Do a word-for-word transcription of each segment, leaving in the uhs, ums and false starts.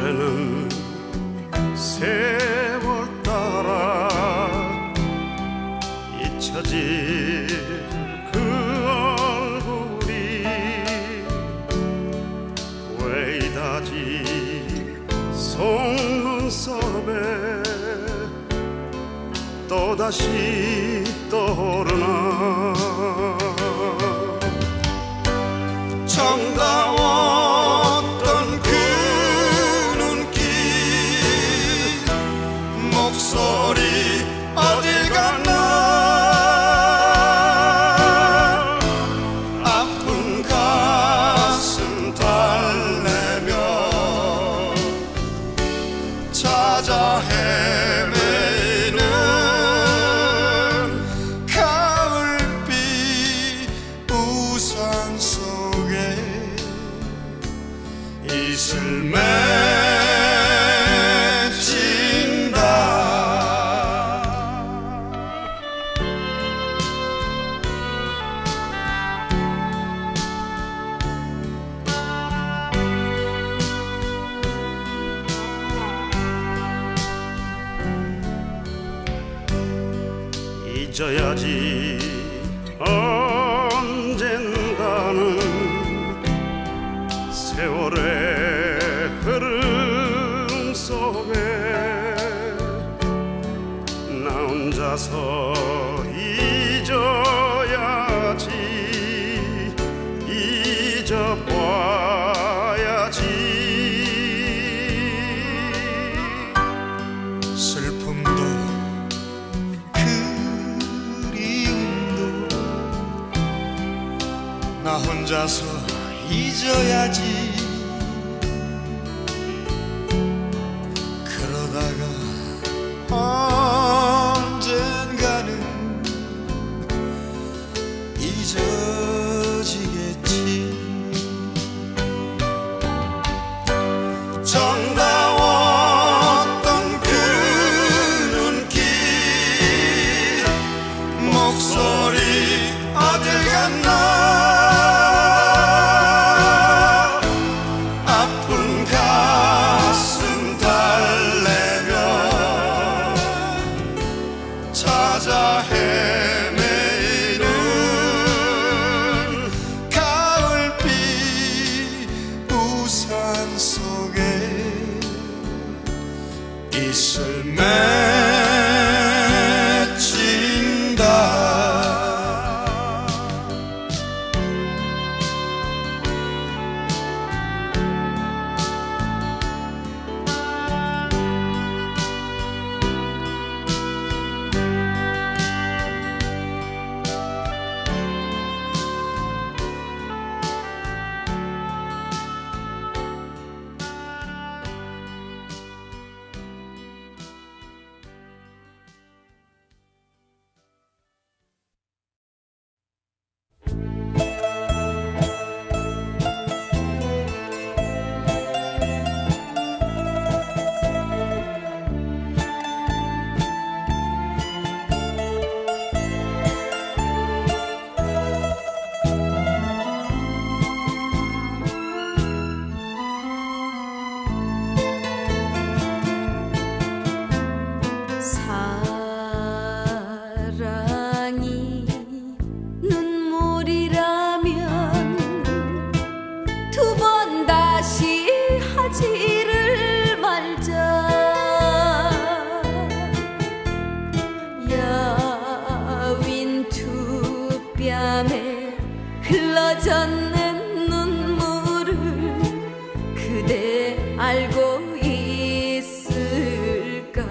이제는 세월 따라 잊혀질 그 얼굴이 왜 이다지 속눈썹에 또다시 떠오르나. 정다웠던 그 눈길 목소리 어딜 갔나. 아픈 가슴 달래며 찾아 헤매는 가을빛 우산 속에 이슬 맺힌다. 잊어야지 언젠가는 세월의 흐름 속에 나 혼자서 잊어야지 잊어봐야지. 슬픔도 그리움도 나 혼자서 잊어야지. 그러다가 언젠가는 잊어지겠지. 정다웠던 그 눈길 목소리 어딜 갔나. 아픈 가슴 달래며 찾아 헤매는 가을빛 우산 속에 이슬 맺힌다. 사랑이 눈물이라면 두 번 다시 하지를 말자. 여윈 두 뺨에 흘러젖는 눈물을 그대 알고 있을까.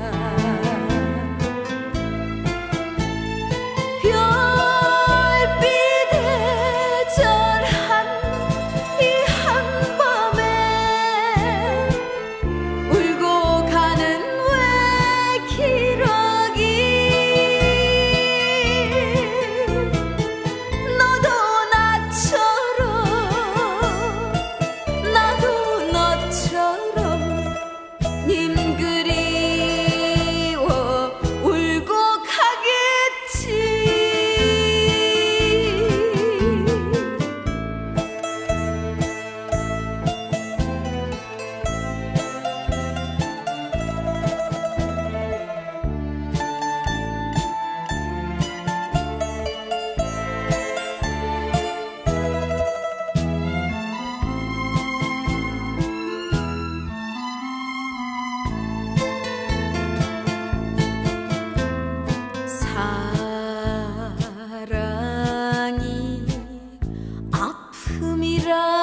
너도 나처럼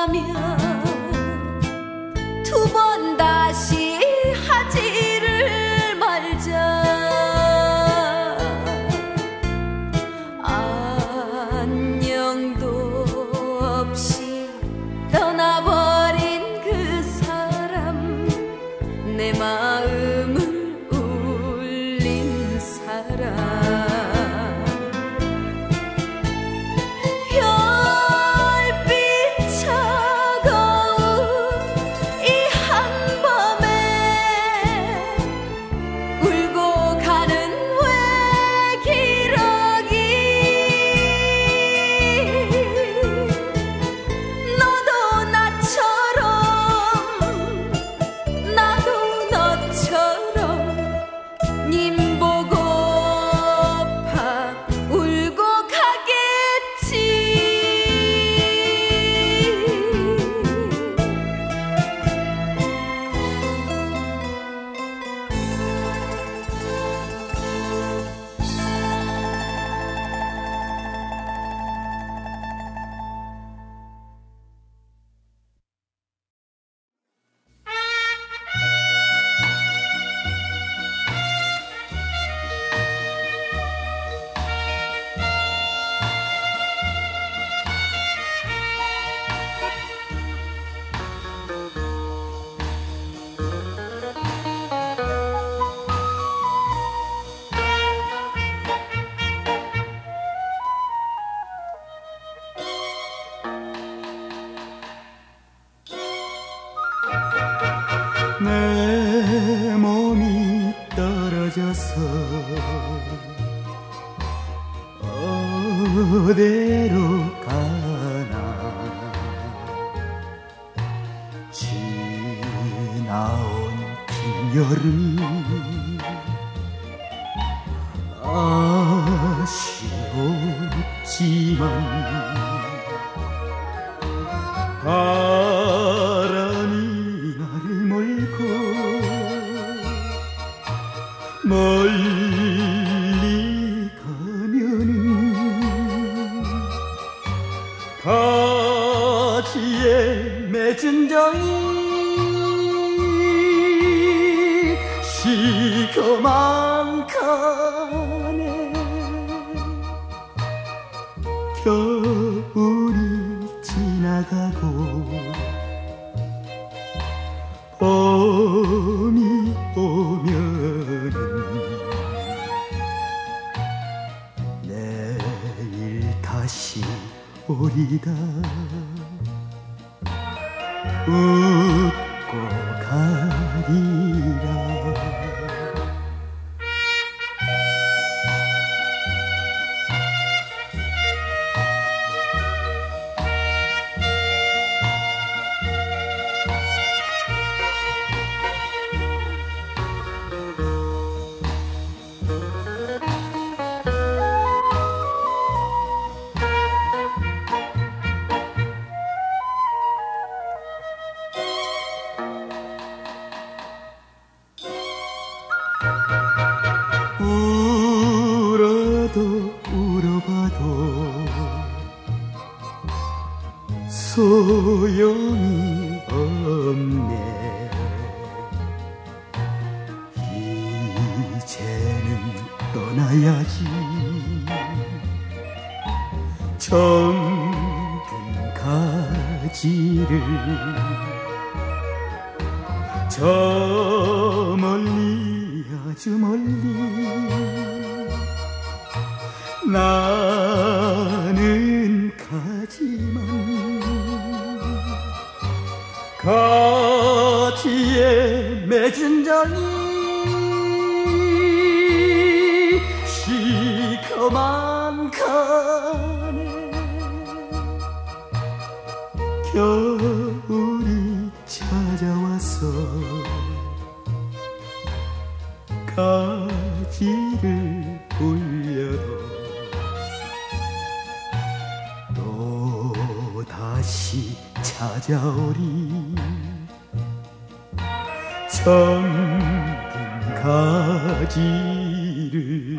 두 번 다시 하지를 말자. 안녕도 없이 떠나버린 그 사람, 내 마음을 울린 사람. 내 몸이 떨어져서 어디로 가나. 지나온 긴 여름 아쉬웠지만 바람이 나를 몰고 멀리 가면은 가지에 맺은 정이 시커먼 가네. 겨울이 지나가고 봄이 오면은 내일 다시 오리다. 웃고 가리라. 울어도 울어봐도 소용이 없네. 이제는 떠나야지. 정든 가지를 저 멀리 아주 멀리 나는 가지만 가지에 맺은 정이 시커먼 가네. 겨울이 찾아와서 가지를 올려도 또 다시 찾아오리. 정든 가지를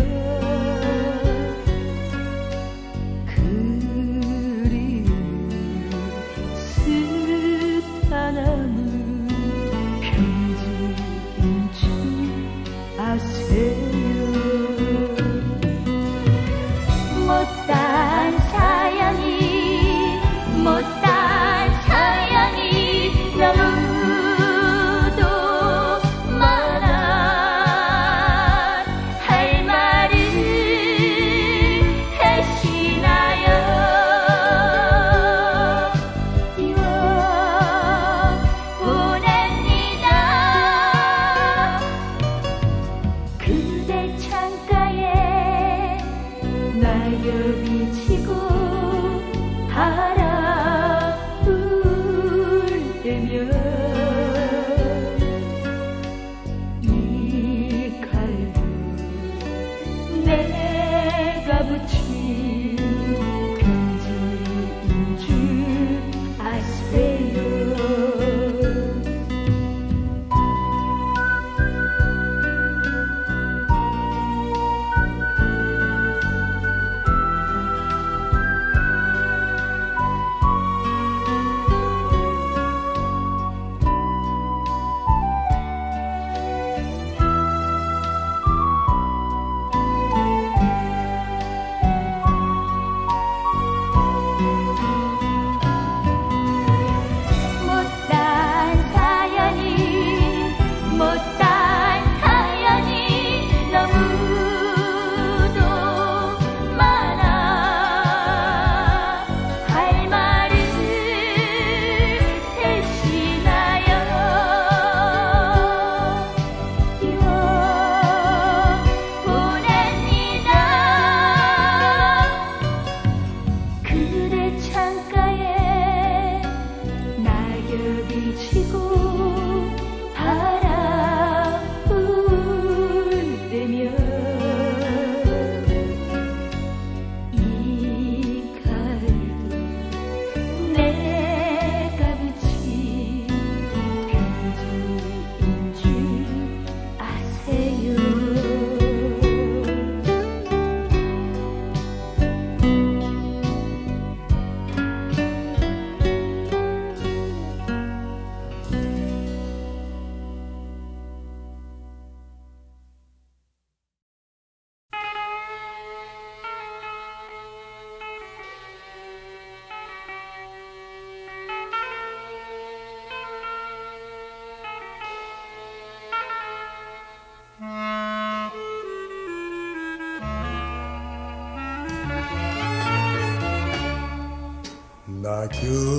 낙엽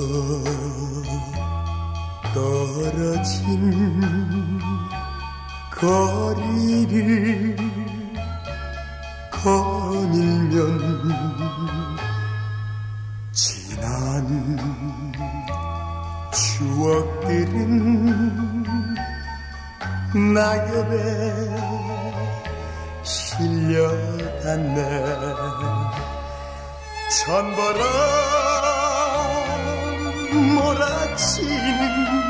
떨어진 거리를 거닐면 지난 추억들은 낙엽에 실려갔네. 찬바람 몰아치는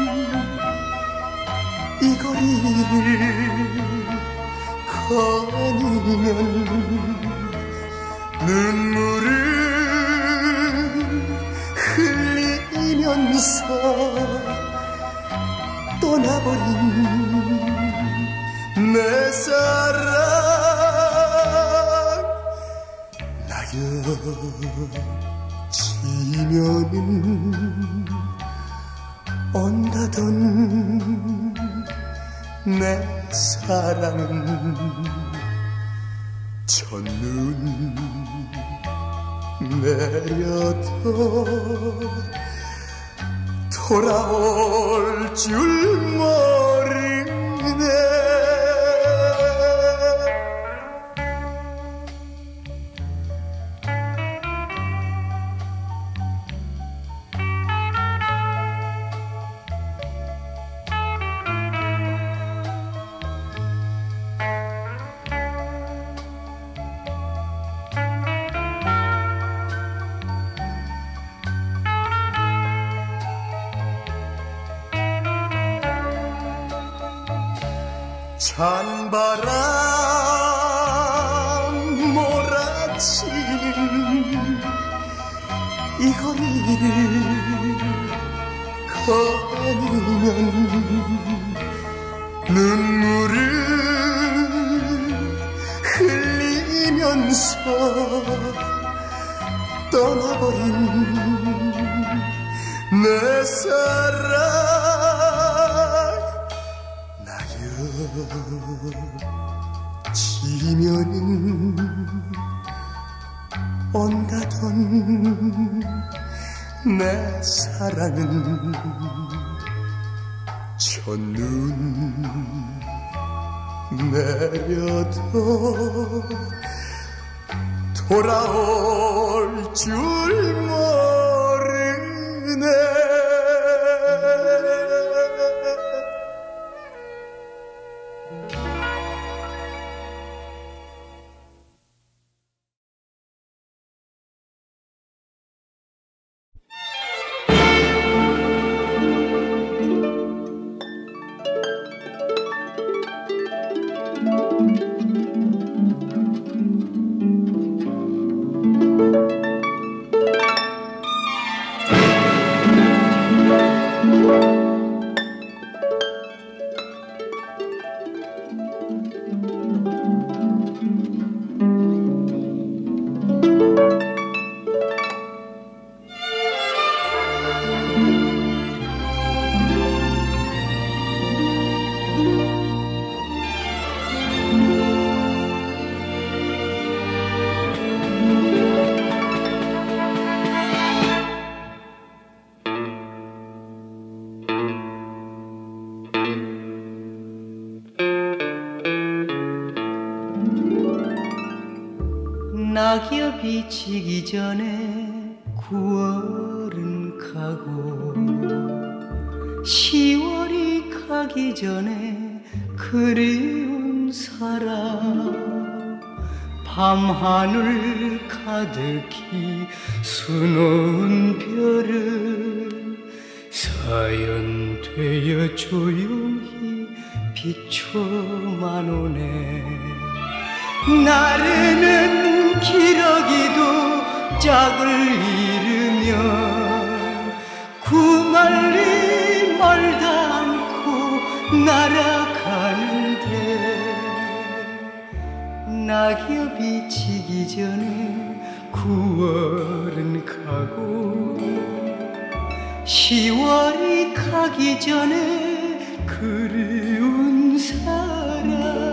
이 거리를 거니면 눈물을 흘리면서 떠나버린 내 사랑 낙엽 지면은 온다던 내 사랑은 첫눈 내려도 돌아올 줄 모르네. 찬바람 울면서 떠나버린 내 사랑 낙엽지면은 온다던 내 사랑은 첫눈 내려도 돌아올 줄 모르네. 낙엽이 지기 전에 구월은 가고 시월이 가기 전에 그리운 사람 밤하늘 가득히 수놓은 별을 사연되어 조용히 비춰만 오네. 나르는 기러기도 짝을 이루며 구말리 멀다 않고 날아가는데 낙엽이 지기 전에 구월은 가고 시월이 가기 전에 그리운 사람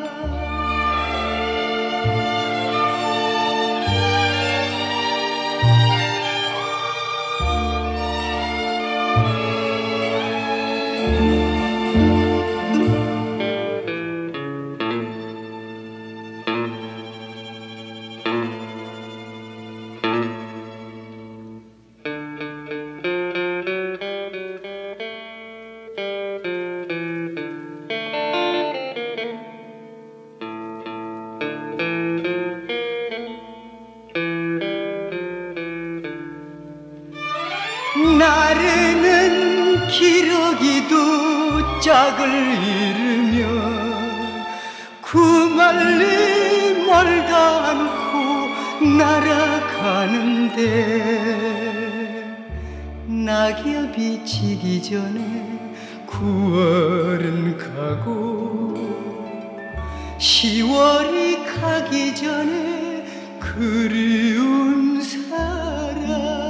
나르는 기러기도 짝을 이루며 구말리 멀다 않고 날아가는데 낙엽이 지기 전에 구월은 가고 시월이 가기 전에 그리운 사람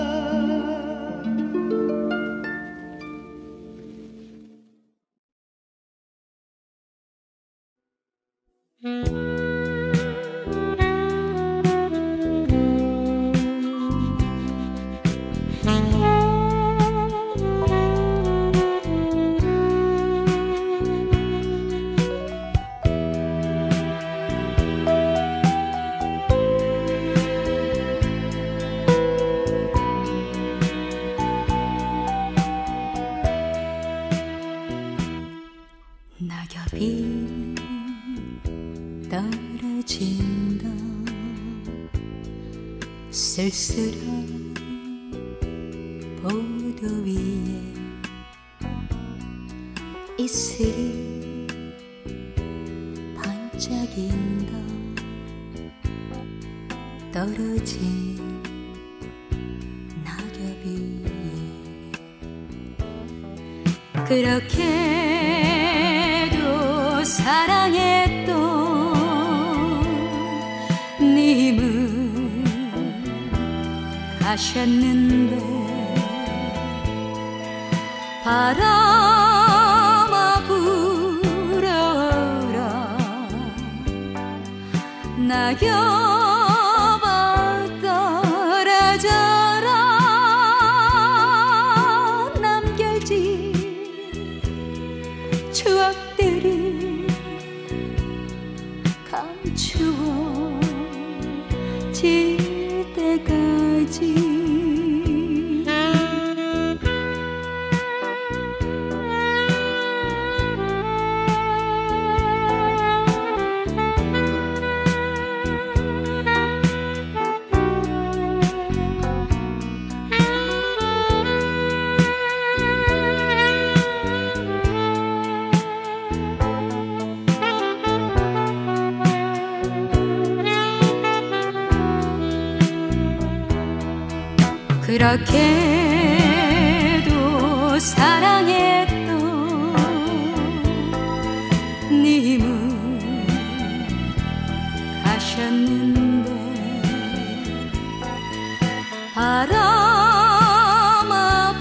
낙엽이 떨어진다. 쓸쓸한 보도 위에 이슬이 반짝인다. 떨어진 낙엽이 그렇게도 사랑했던 네 님은 가셨는데 바람아 불어라 낙엽아 떨어져라 남겨진 추억들이 감추어질 때까지 그렇게도 사랑했던 님은 가셨는데 바람아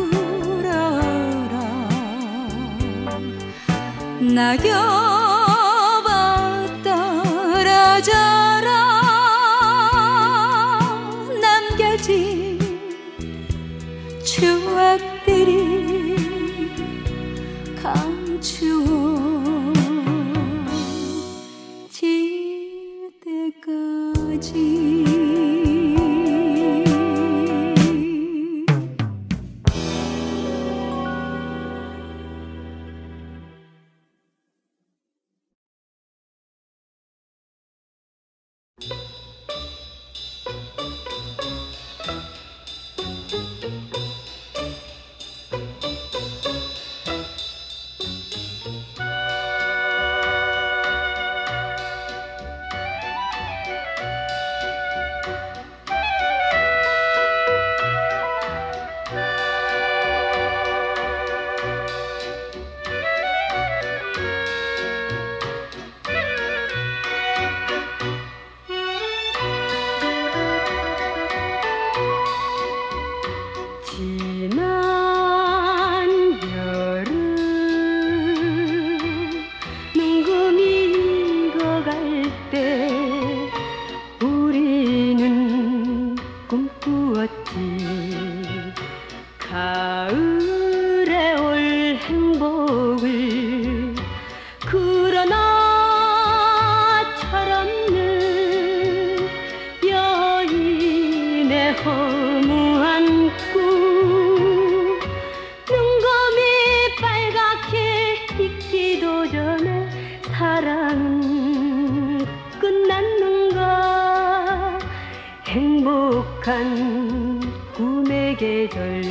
불어라 낙엽아 떨어져라 남겨진 추억들이 감추어질 때까지 가을에 올 행복을 그러나 철없는 여인의 허무한 꿈 눈금이 빨갛게 익기도 전에 사랑은 끝났는가 행복한 꿈의 계절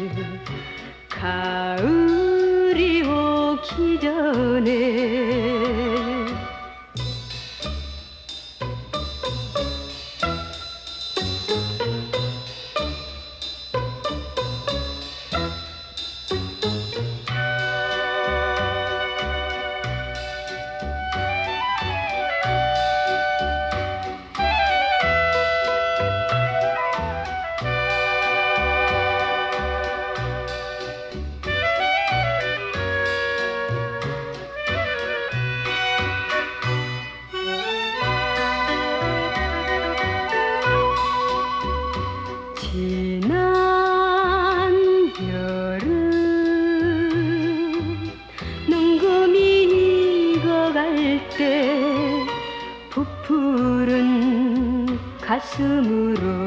가을이 오기 전에 지난 여름 눈금이 익어갈 때 부푸른 가슴으로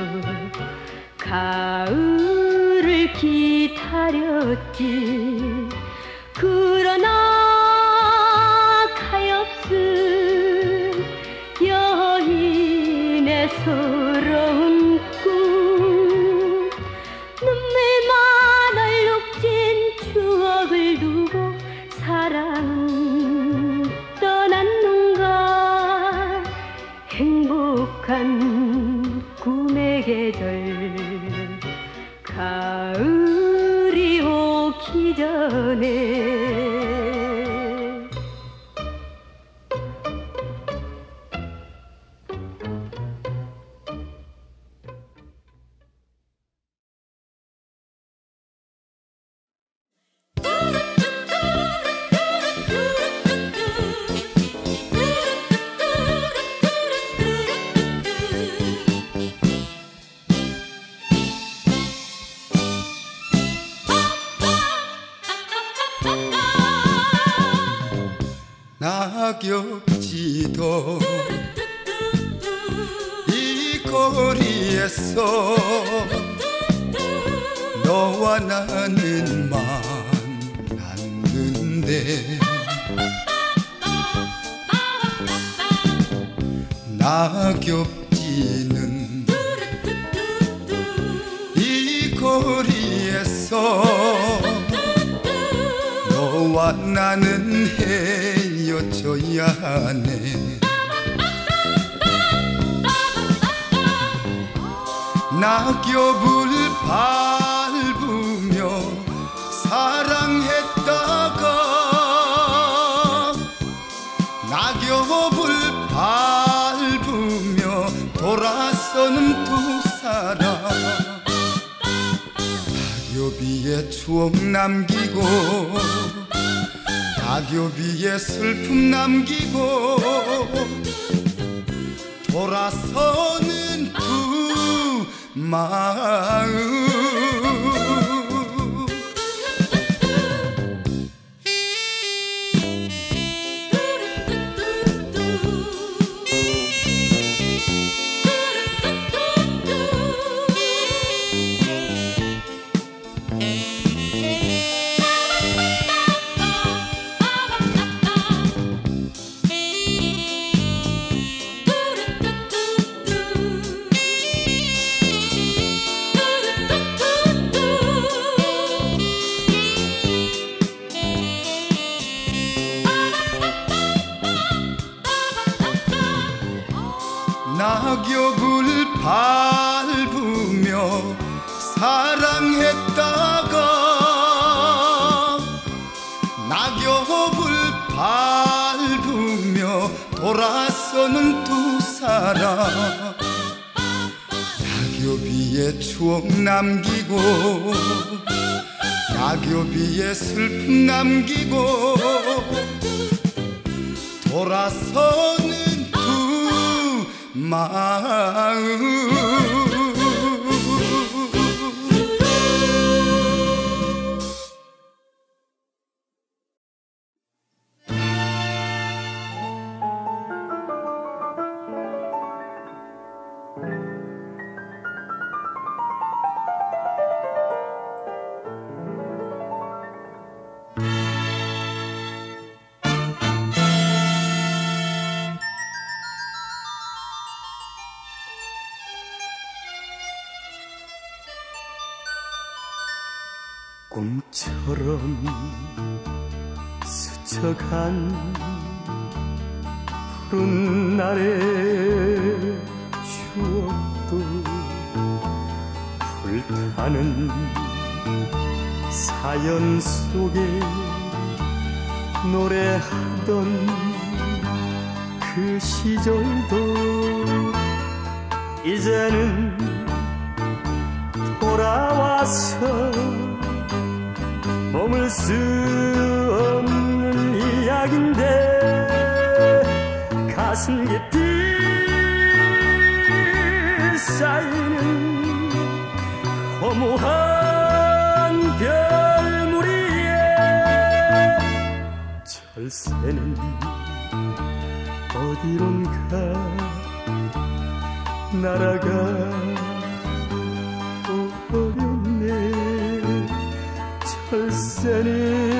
가을을 기다렸지 그러나 가엾은 여인의 서러운 꿈 눈물만 얼룩진 추억을 두고 사랑은 떠났는가 행복한 꿈의 계절 가을이 오기 전에 낙엽지도 이 거리에서 너와 나는 만났는데 낙엽지는 이 거리에서 너와 나는 헤어져야 하네. 낙엽을 밟으며 사랑했다가 낙엽을 밟으며 돌아서는 두 사람 낙엽 위에 추억 남기고 낙엽 위에 슬픔 남기고 돌아서는 두 마음. 낙엽을 밟으며 사랑했다가 낙엽을 밟으며 돌아서는 두 사람 낙엽 위에 추억 남기고 낙엽 위에 슬픔 남기고 돌아서는 마음. 꿈처럼 스쳐간 푸른 날의 추억도 불타는 사연 속에 노래하던 그 시절도 이제는 돌아와서 머물 수 없는 이야기인데 가슴 깊이 쌓이는 허무한 별무리 위에 철새는 어디론가 날아가 버렸네. 철새는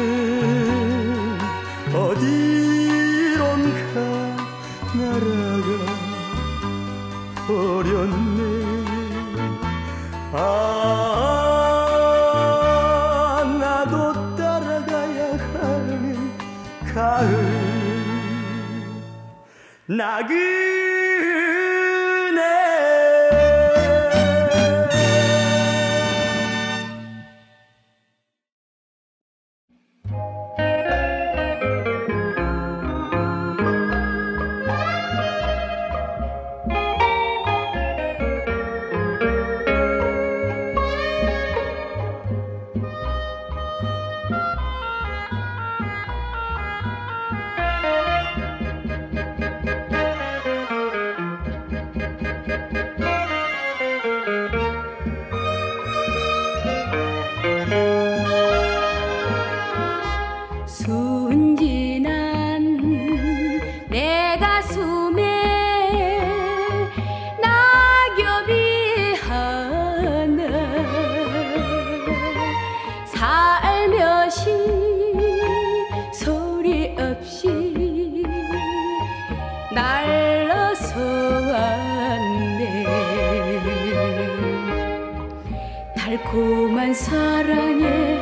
어디론가 날아가 버렸네. 아, 나도 따라가야 하는 가을 나그네. 달콤한 사랑의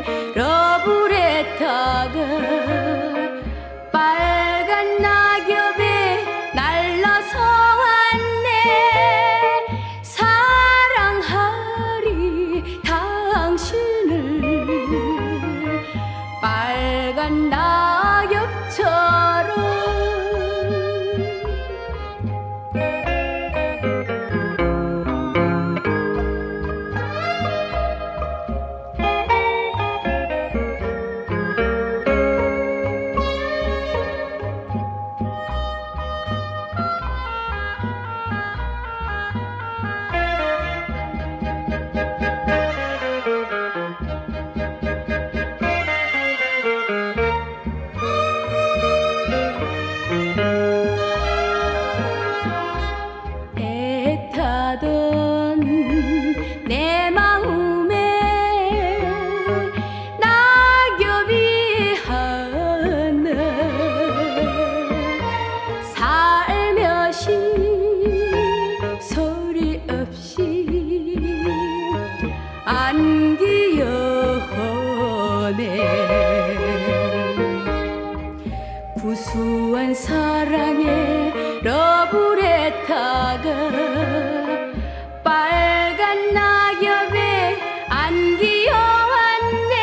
러브레터가 빨간 낙엽에 날라서 왔네. 사랑하리 당신을 빨간 낙엽처럼. 애타던 내 마음에 낙엽이 하나 살며시 소리 없이 안기어오네. 구수한 사랑의 러브레터가 빨간 낙엽에 안기어왔네.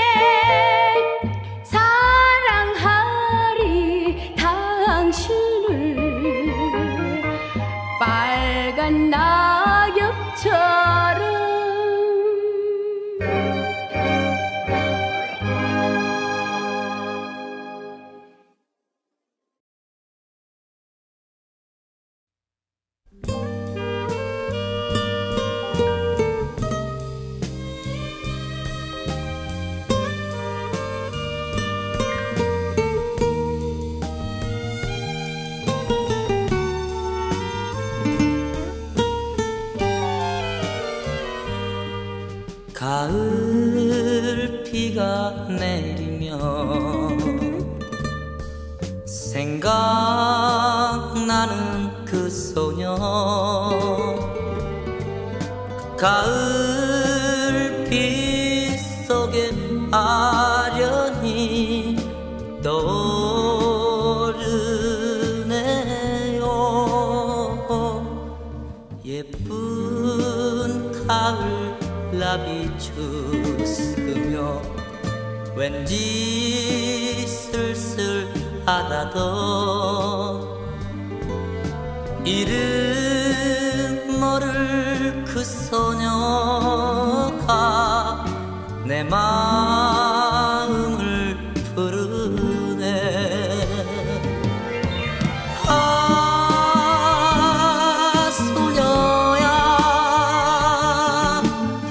사랑하리 당신을 빨간 낙엽처럼. 가을 비가 내리면 생각나는 그 소녀. 가을 비 속에 아련히 떠오르네요. 예쁜 가을 나비 추스며 왠지 쓸쓸하다던 이름 모를 그 소녀가 내 마음을 부르네. 아 소녀야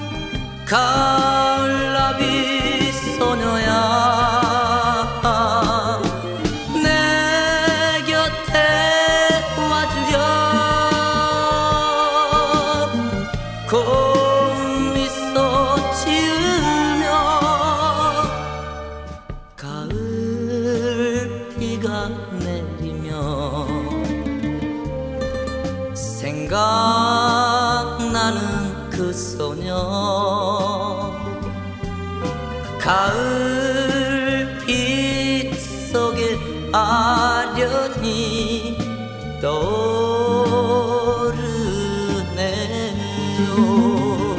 가을나비 소녀야 내 곁에 와주렴. 고운 미소 지으며 가을 비가 내리며 생각나는 그 소녀. 가을 빛 속에 아련히 떠오르네요.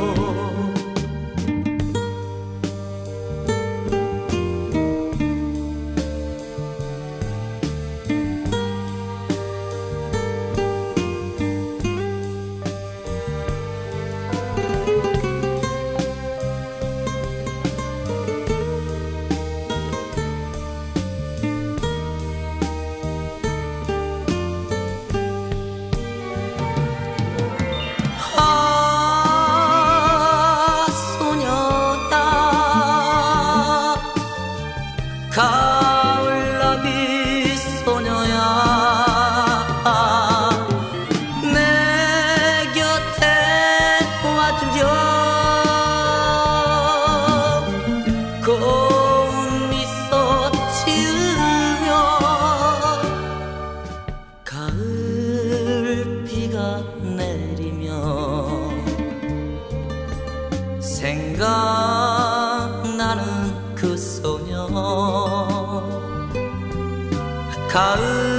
가을나비 소녀야 내 곁에 와주렴. 고운 미소 지으며 가을 비가 내리며 생각나는 그 소녀 가을